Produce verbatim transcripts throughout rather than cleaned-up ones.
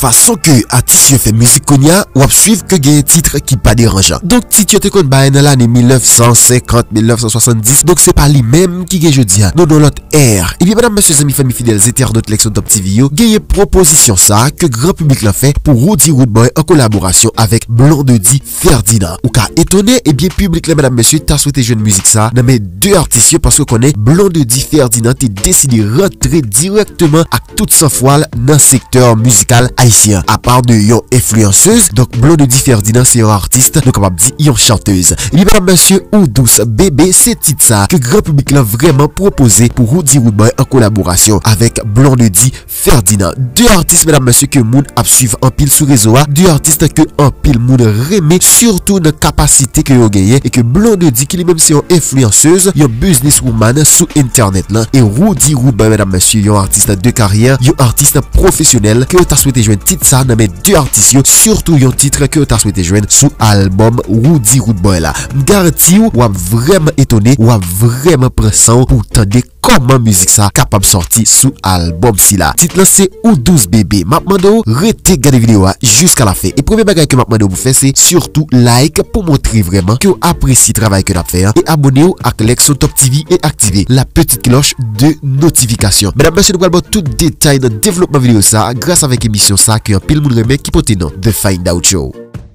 façon que artiste fait musique konya ou ap suivre que gagne titre qui pas dérangeant. Donc titre te kon ba dans l'année mille neuf cent cinquante mille neuf cent soixante-dix. Donc c'est pas lui même qui gagne jodi a. Non non l'autre air. Et bien mesdames messieurs amis familles fidèles internautes Lexon Top T V yo, gagne proposition ça que grand public l'a fait pour Rudy Rude Boy en collaboration avec Blondedi Ferdinand. Ou ka étonné et bien public là mesdames messieurs t'a souhaité jouer une musique ça dans mes deux artistes parce que connaît Blondedi Ferdinand t'es décidé rentrer directement à toute sans foile dans le secteur musical haïtien. À part de yon influenceuse, donc Blondedi Ferdinand c'est un artiste, donc capable dire yon chanteuse. Et bien mesdames messieurs ou douce bébé c'est titre ça que grand public l'a vraiment proposé pour Rudy Rude Boy en collaboration avec Blondedi Ferdinand. Deux artistes mesdames messieurs que moun ap suivre en pile sur réseau, deux artistes que en pile moun remet surtout dans capacité que yon gagne et que Blondedi qui lui-même c'est une influenceuse, yon businesswoman sur internet là et Rudy Rude Boy mesdames messieurs yon artiste de carrière, yon artiste professionnel que t'as souhaité joindre titre ça dans mes deux artistes yo, surtout yon titre que t'as souhaité joindre sous album Rudy Rude Boy là. Garanti ou a vraiment étonné ou a vraiment pressant pour tendre comment musique ça capable sortir sous album si là. Titre là c'est ou douze bébé. M'a demandé rete regarder vidéo jusqu'à la fin. Et premier bagage que m'a demandé vous faire c'est surtout like pour montrer vraiment que vous appréciez le travail que nous fait et abonnez-vous à Lexon Top T V et activez la petite cloche de notification. Mesdames messieurs, nous allons tout détail dans le développement vidéo ça grâce avec émission ça que un pile moun remet qui porte nom The Find Out Show.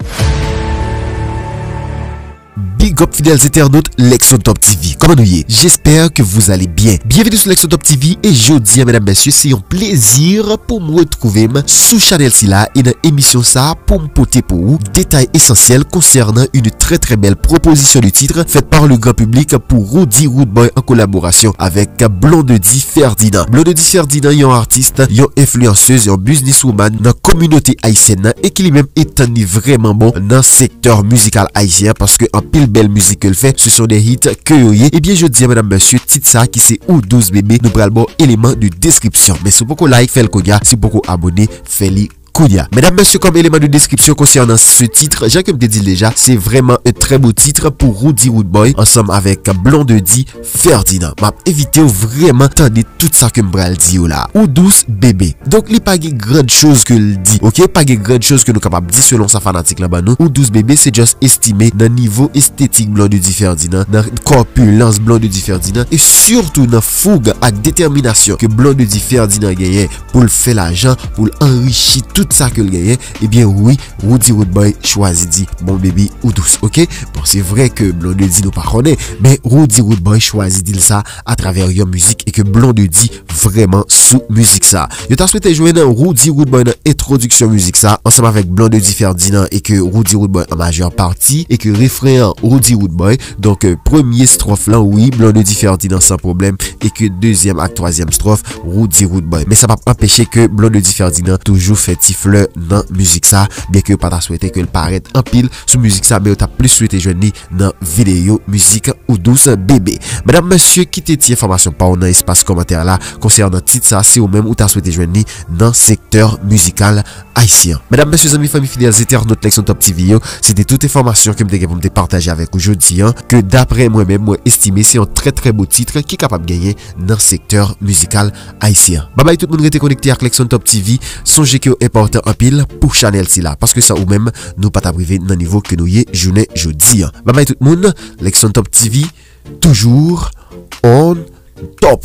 Big up fidèles internautes Lexon Top T V. Comment nous y est? J'espère que vous allez bien. Bienvenue sur Lexon Top T V et jeudi mesdames messieurs c'est un plaisir pour me retrouver sous channel si là et dans émission ça pour me porter pour vous détails essentiels concernant une très très belle proposition de titre faite par le grand public pour Rudy Rude Boy en collaboration avec Blondedi Ferdinand. Blondedi Ferdinand est un artiste, une influenceuse, un businesswoman dans la communauté haïtienne et qui lui-même est un vraiment bon dans le secteur musical haïtien parce que en pile belle musique qu'elle fait, ce sont des hits que vous voyez. Et bien je dis mesdames messieurs, titre ça qui c'est ou douze bébé, nous prenons bon élément de description. Mais si vous pouvez like, faites le konya, si vous pouvez abonner, faites-le Kounia. Mesdames, messieurs, comme élément de description concernant ce titre, j'ai comme te dit déjà, c'est vraiment un très beau titre pour Rudy Rude Boy ensemble avec Blondedi Ferdinand. M'a évité vraiment tendre tout ça que m'bral dit là. Ou douce bébé. Donc, il n'y a pas de grande chose que le dit. Ok, pas de grande chose que nous capable dire selon sa fanatique là-bas nous. Ou douce bébé, c'est juste estimé dans niveau esthétique Blondedi Ferdinand, dans corpulence Blondedi Ferdinand et surtout dans fougue et détermination que Blondedi Ferdinand gagne pour le faire l'argent, pour l'enrichir tout ça que le gagne. Et bien oui, Rudy Rude Boy choisit dit bon bébé ou douce. Ok, bon c'est vrai que Blondedi nous pas connaît, mais Rudy Rude Boy choisit dit ça à travers your musique et que Blondedi vraiment sous musique ça. Je t'ai souhaité jouer dans Rudy Rude Boy dans introduction musique ça ensemble avec Blondedi Ferdinand et que Rudy Rude Boy en majeure partie et que refrain Rudy Rude Boy. Donc euh, premier strophe là oui Blondedi Ferdinand sans problème et que deuxième et troisième strophe Rudy Rude Boy. Mais ça va pas empêcher que Blondedi Ferdinand toujours fait fleur dans musique ça, bien que pas souhaité que le paraît en pile sous musique ça, mais t'as plus souhaité joindre dans vidéo musique ou douce bébé. Mesdames messieurs, quittez cette information par dans espace commentaire là concernant titre ça, c'est ou même ou t'as souhaité joindre dans secteur musical haïtien. Mesdames messieurs amis familles fidèles internautes Lexon Top T V, c'était toute information que me me partager avec aujourd'hui hein, que d'après moi-même moi estimé c'est un très très beau titre qui est capable de gagner dans secteur musical haïtien. Bye bye tout le monde rete connecté avec Lexon Top T V. Songez que important en pile pour channel si là parce que ça ou même nous pas t'abriver dans niveau que nous y journée jeudi. Bye bye tout le monde, Lexon Top T V toujours on top.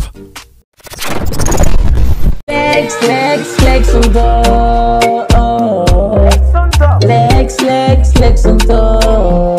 Lex, Lex, Lexon Top. Lex, Lex, Lexon Top.